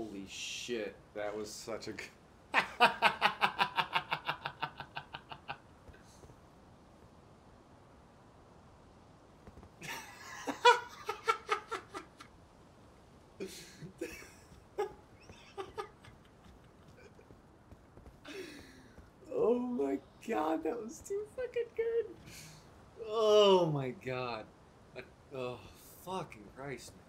Holy shit, that was such a good... Oh my god, that was too fucking good. Oh my god. Oh, fucking Christ, man.